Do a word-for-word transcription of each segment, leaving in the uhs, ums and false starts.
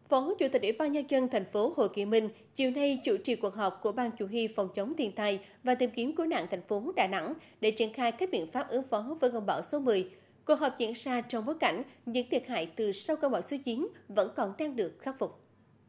Phó Chủ tịch Ủy ban Nhân dân thành phố Hồ Chí Minh chiều nay chủ trì cuộc họp của Ban Chỉ huy phòng chống thiên tai và tìm kiếm cứu nạn thành phố Đà Nẵng để triển khai các biện pháp ứng phó với cơn bão số mười. Cuộc họp diễn ra trong bối cảnh những thiệt hại từ sau cơn bão số chín vẫn còn đang được khắc phục.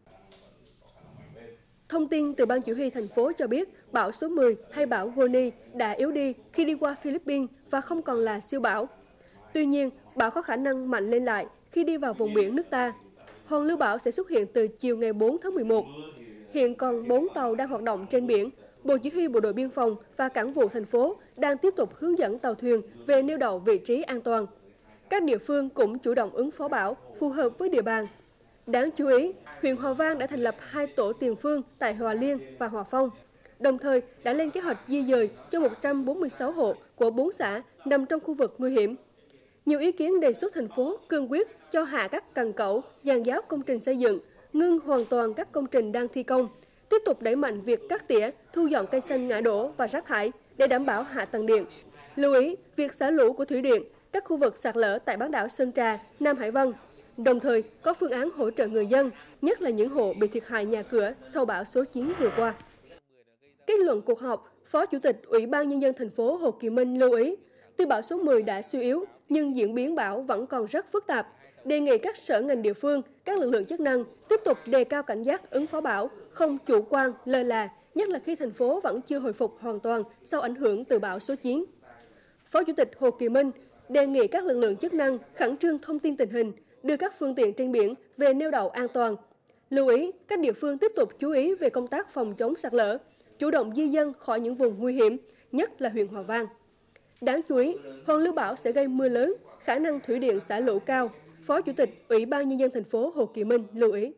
Thông tin từ Ban Chỉ huy thành phố cho biết, bão số mười hay bão Goni đã yếu đi khi đi qua Philippines và không còn là siêu bão. Tuy nhiên, bão có khả năng mạnh lên lại khi đi vào vùng biển nước ta. Hoàn lưu bão sẽ xuất hiện từ chiều ngày bốn tháng mười một. Hiện còn bốn tàu đang hoạt động trên biển. Bộ Chỉ huy Bộ đội Biên phòng và Cảng vụ thành phố đang tiếp tục hướng dẫn tàu thuyền về neo đậu vị trí an toàn. Các địa phương cũng chủ động ứng phó bão phù hợp với địa bàn. Đáng chú ý, huyện Hòa Vang đã thành lập hai tổ tiền phương tại Hòa Liên và Hòa Phong, đồng thời đã lên kế hoạch di dời cho một trăm bốn mươi sáu hộ của bốn xã nằm trong khu vực nguy hiểm. Nhiều ý kiến đề xuất thành phố cương quyết cho hạ các cần cẩu, giàn giáo công trình xây dựng, ngưng hoàn toàn các công trình đang thi công, tiếp tục đẩy mạnh việc cắt tỉa, thu dọn cây xanh ngã đổ và rác thải để đảm bảo hạ tầng điện. Lưu ý việc xả lũ của thủy điện, các khu vực sạt lở tại bán đảo Sơn Trà, Nam Hải Vân, đồng thời có phương án hỗ trợ người dân, nhất là những hộ bị thiệt hại nhà cửa sau bão số chín vừa qua. Kết luận cuộc họp, Phó Chủ tịch Ủy ban Nhân dân thành phố Hồ Chí Minh lưu ý, tuy bão số mười đã suy yếu, nhưng diễn biến bão vẫn còn rất phức tạp. Đề nghị các sở ngành địa phương, các lực lượng chức năng tiếp tục đề cao cảnh giác ứng phó bão, không chủ quan, lơ là, nhất là khi thành phố vẫn chưa hồi phục hoàn toàn sau ảnh hưởng từ bão số chín. Phó Chủ tịch Hồ Chí Minh đề nghị các lực lượng chức năng khẩn trương thông tin tình hình, đưa các phương tiện trên biển về neo đậu an toàn. Lưu ý các địa phương tiếp tục chú ý về công tác phòng chống sạt lở, chủ động di dân khỏi những vùng nguy hiểm, nhất là huyện Hòa Vang. Đáng chú ý, hoàn lưu bão sẽ gây mưa lớn, khả năng thủy điện xả lũ cao. Phó Chủ tịch Ủy ban Nhân dân thành phố Hồ Chí Minh lưu ý.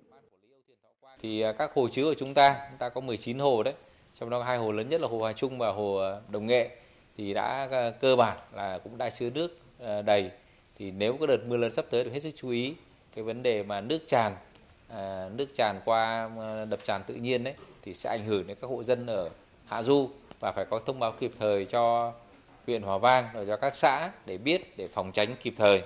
Thì các hồ chứa của chúng ta, chúng ta có mười chín hồ đấy, trong đó hai hồ lớn nhất là hồ Hòa Trung và hồ Đồng Nghệ thì đã cơ bản là cũng đã chứa nước đầy. Thì nếu có đợt mưa lớn sắp tới thì hết sức chú ý cái vấn đề mà nước tràn, à, nước tràn qua đập tràn tự nhiên đấy thì sẽ ảnh hưởng đến các hộ dân ở hạ du và phải có thông báo kịp thời cho huyện Hòa Vang rồi cho các xã để biết để phòng tránh kịp thời.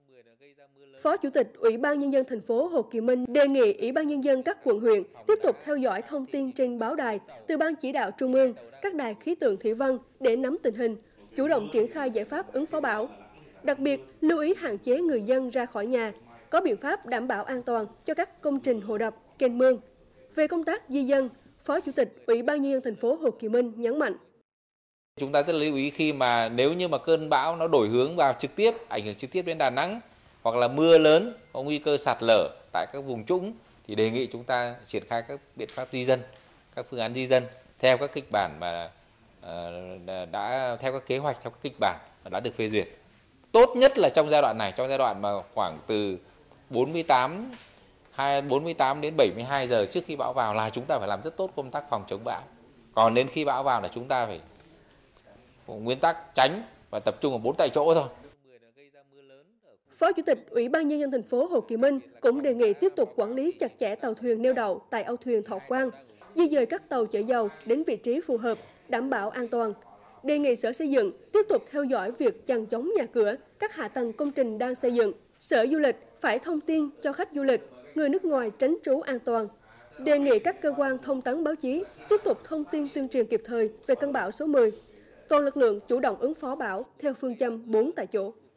Phó Chủ tịch Ủy ban Nhân dân thành phố Hồ Chí Minh đề nghị Ủy ban Nhân dân các quận huyện tiếp tục theo dõi thông tin trên báo đài từ Ban Chỉ đạo Trung ương, các đài khí tượng thủy văn để nắm tình hình, chủ động triển khai giải pháp ứng phó bão. Đặc biệt, lưu ý hạn chế người dân ra khỏi nhà, có biện pháp đảm bảo an toàn cho các công trình hồ đập, kênh mương. Về công tác di dân, Phó Chủ tịch Ủy ban Nhân dân thành phố Hồ Chí Minh nhấn mạnh. Chúng ta rất lưu ý khi mà nếu như mà cơn bão nó đổi hướng vào trực tiếp, ảnh hưởng trực tiếp đến Đà Nẵng, hoặc là mưa lớn, có nguy cơ sạt lở tại các vùng trũng, thì đề nghị chúng ta triển khai các biện pháp di dân, các phương án di dân theo các kịch bản mà uh, đã theo các kế hoạch, theo các kịch bản mà đã được phê duyệt. Tốt nhất là trong giai đoạn này, trong giai đoạn mà khoảng từ bốn mươi tám, bốn mươi tám đến bảy mươi hai giờ trước khi bão vào là chúng ta phải làm rất tốt công tác phòng chống bão. Còn đến khi bão vào là chúng ta phải nguyên tắc tránh và tập trung ở bốn tại chỗ thôi. Phó Chủ tịch Ủy ban Nhân dân thành phố Hồ Chí Minh cũng đề nghị tiếp tục quản lý chặt chẽ tàu thuyền neo đậu tại âu thuyền Thọ Quang, di dời các tàu chở dầu đến vị trí phù hợp, đảm bảo an toàn. Đề nghị Sở Xây dựng tiếp tục theo dõi việc chằng chống nhà cửa, các hạ tầng công trình đang xây dựng. Sở Du lịch phải thông tin cho khách du lịch, người nước ngoài tránh trú an toàn. Đề nghị các cơ quan thông tấn báo chí tiếp tục thông tin tuyên truyền kịp thời về cơn bão số mười. Toàn lực lượng chủ động ứng phó bão theo phương châm bốn tại chỗ.